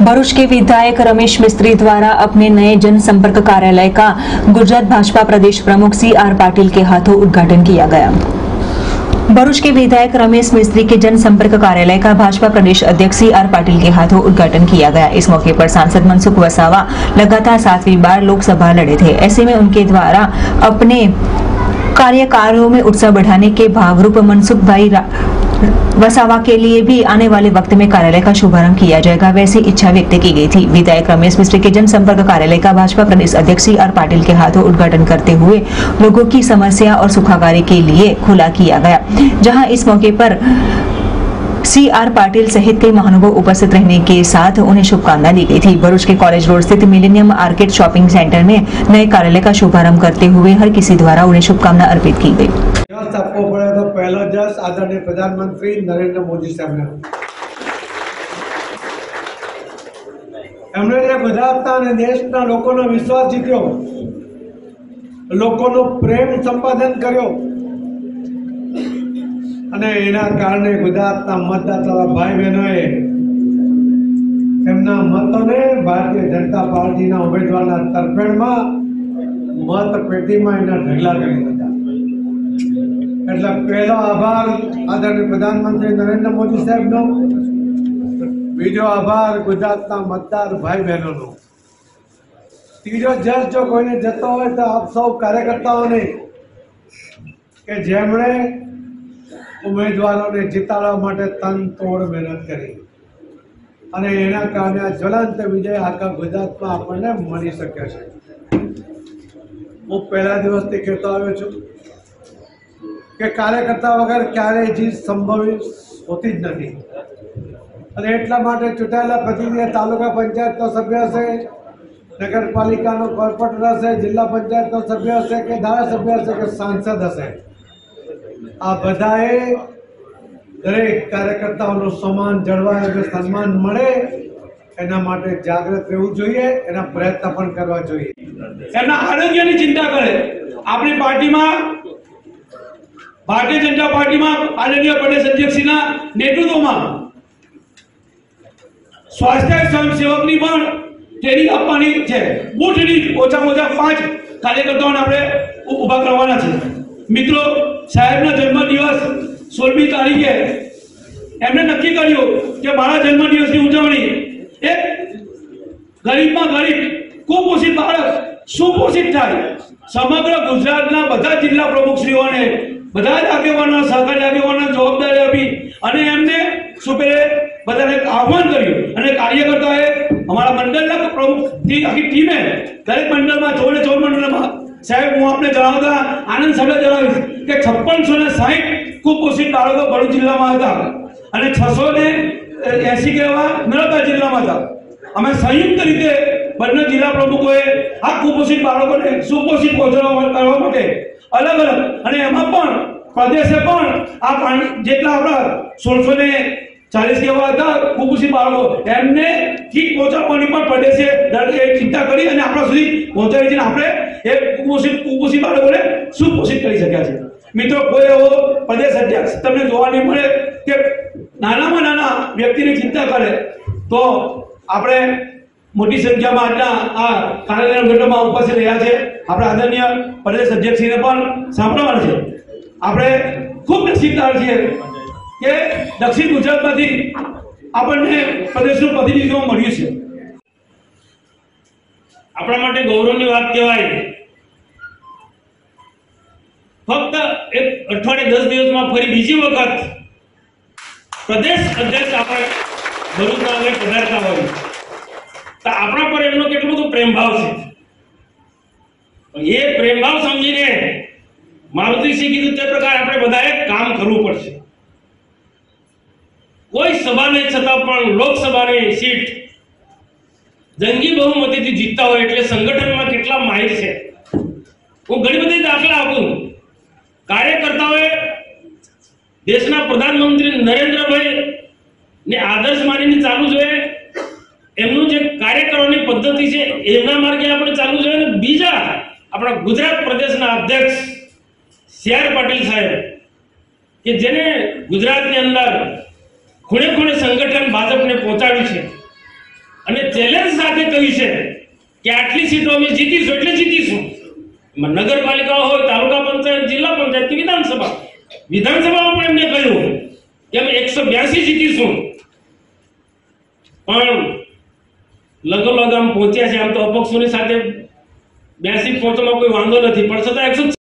भरूच के विधायक रमेश मिस्त्री द्वारा अपने नए जनसंपर्क कार्यालय का गुजरात भाजपा प्रदेश प्रमुख CR पाटिल के हाथों उद्घाटन किया गया। भरूच के विधायक रमेश मिस्त्री के जनसंपर्क कार्यालय का भाजपा प्रदेश अध्यक्ष CR पाटिल के हाथों उद्घाटन किया गया। इस मौके पर सांसद मनसुख वसावा लगातार 7वीं बार लोकसभा लड़े थे। ऐसे में उनके द्वारा अपने कार्यकालों में उत्साह बढ़ाने के भागरूप मनसुख भाई वसावा के लिए भी आने वाले वक्त में कार्यालय का शुभारंभ किया जाएगा, वैसी इच्छा व्यक्त की गई थी। विधायक रमेश मिस्त्री के जनसंपर्क कार्यालय का भाजपा प्रदेश अध्यक्ष CR पाटिल के हाथों उद्घाटन करते हुए लोगों की समस्या और सुखाकारी के लिए खुला किया गया, जहां इस मौके पर CR पाटिल सहित कई महानुभाव उपस्थित रहने के साथ उन्हें शुभकामना दी गई थी। भरूच के कॉलेज रोड स्थित मिलेनियम आर्केड शॉपिंग सेंटर में नए कार्यालय का शुभारंभ करते हुए हर किसी द्वारा उन्हें शुभकामना अर्पित की गई। सबको पड़े तो पहला जस आदरणीय प्रधानमंत्री नरेंद्र मोदी साहब ने એમણે ગુજરાતના અને દેશના લોકોનો વિશ્વાસ જીત્યો, લોકોનો પ્રેમ સંપાદન કર્યો અને એના કારણે ગુજરાતના મતદાતા ભાઈ બહેનોએ એમના મતોને ભારતીય જનતા પાર્ટીના ઉમેદવારના તરફેણમાં મતપેટીમાં એના ઢગલા કરી દીધા। એટલે પહેલો આભાર આદરણીય પ્રધાનમંત્રી નરેન્દ્ર મોદી સાહેબનો, બીજો આભાર ગુજરાતના મતદાર ભાઈ બહેનોનો, ત્રીજો જસ જો કોઈને જતો હોય તો આપ સૌ કાર્યકર્તાઓને કે જેમણે ઉમેદવારોને જીતાડવા માટે તનતોડ મહેનત કરી અને એના કારણે આ જ્વલંત વિજય આખા ગુજરાતમાં આપણને મળી શકે છે। હું પહેલા દિવસથી કહેતો આવ્યો છું કે કાર્યકર્તા વગર ક્યારેય જીત સંભવિત હોતી જ નથી અને એટલા માટે ચૂંટાયેલા પ્રતિનિધિ તાલુકા પંચાયતનો સભ્ય હશે, નગરપાલિકાનો કોર્પોરેટર હશે, જિલ્લા પંચાયતનો સભ્ય હશે કે ધારાસભ્ય હશે કે સાંસદ હશે, આ બધાએ દરેક કાર્યકર્તાઓનું સન્માન જળવાય અને સન્માન મળે એના માટે જાગૃત રહેવું જોઈએ, એના પ્રયત્ન પણ કરવા જોઈએ। એમના આરોગ્યની ચિંતા કરે। આપણી પાર્ટીમાં भारतीय जनता पार्टी में आदरणीय प्रदेश अध्यक्ष नेतृत्व में स्वास्थ्य स्वयंसेवक की ट्रेनिंग आपवानी है। बूथ दीठ ओछामां ओछा 5 कार्यकर्ताओं आपणे उभा करवाना छे। मित्रों, साहेबना जन्मदिवस 16મી तारीखे एमणे नक्की कर्युं के मारा जन्मदिवसनी उजवणी एक गरीबमां गरीब कुपोषित बाळक सुपोषित थाय। समग्र गुजरातना बधा जिल्ला प्रमुखश्रीओने બધા જ આગેવાનો સહકારી આગેવાનો જવાબદારી આપી અને એમને સુપેરે બધાને આહ્વાન કર્યું અને કાર્યકર્તાઓએ અમારા મંડળના પ્રમુખથી આખી ટીમે દરેક મંડળમાં 14 મંડળમાં સાહેબ હું આપને જણાવતા આનંદ સાથે જણાવીશ કે 5660 કુપોષિત બાળકો ભરૂચ જિલ્લામાં હતા અને 680 કેવા નર્મદા જિલ્લામાં હતા। અમે સંયુક્ત રીતે બંને જિલ્લા પ્રમુખોએ આ કુપોષિત બાળકોને સુપોષિત પહોંચાડવા કરવા માટે अलग अलग અને એમાં પણ પ્રદેશે પણ આ જેટલા આપણા 1640 કેવા હતા કુપોષિત બાળકો એમને ઠીક પહોંચાડવાની પણ પ્રદેશે ચિંતા કરી અને આપણા સુધી પહોંચાડી છે। આપણે એ કુપોષિત બાળકોને સુપોષિત કરી શક્યા છે। મિત્રો, કોઈ એવો પ્રદેશ અધ્યક્ષ તમને જોવા નહીં મળે કે નાનામાં નાના વ્યક્તિની ચિંતા કરે। તો આપણે मोटी संख्या में आटला आ कार्यालय उद्घाटन में उपस्थित रह्या छे। आपणे आदरणीय प्रदेश अध्यक्षश्रीने पण सांभळवाना छे। आपणे खूब नसीबदार छीए के दक्षिण गुजरातमांथी आपणे प्रदेशनुं प्रतिनिधित्व मळ्युं छे। आपणा माटे गौरवनी वात कहेवाय। फक्त एक अठवाडिये 10 દિવસમાં ફરી બીજી વખત प्रदेश अध्यक्ष આપણે ભરૂચના આગળ પધારતા હોય तो अपना पर एमनो केटलो बधो प्रेम भाव छे। ये प्रेम भाव समझीने मारुतिश्री कीधुं ते प्रकार आपणे बधाए काम करवुं पड़शे। कोई सभा नहीं छतां पण लोकसभानी सीट जंगी बहुमतीथी जीतता होय एटले संगठनमां केटला माहिर छे। હું ઘણી બધી દાખલા આપું। કાર્યકર્તાઓએ દેશના પ્રધાનમંત્રી નરેન્દ્રભાઈ ને આદર્શ માનીને ચાલુ જોઈએ। એમનું જે કાર્ય કરવાની પદ્ધતિ છે એના માર્ગે આપણે ચાલુ જોઈએ ને બીજા આપણા ગુજરાત પ્રદેશના અધ્યક્ષ CR પાટીલ સાહેબ કે જેને ગુજરાતની અંદર ખૂણે ખૂણે સંગઠન ભાજપને પહોંચાડ્યું છે અને ચેલેન્જ સાથે કહ્યું છે કે આટલી સીટો અમે જીતીશું એટલે જીતીશું. નગરપાલિકા હોય, તાલુકા પંચાયત, જિલ્લા પંચાયત કે વિધાનસભામાં પણ એમને કહ્યું કે અમે 182 જીતીશું. પણ લગોલગ આમ પહોંચ્યા છે. આમ તો અપક્ષોની સાથે 82 પહોંચવામાં કોઈ વાંધો નથી, પણ છતાં 100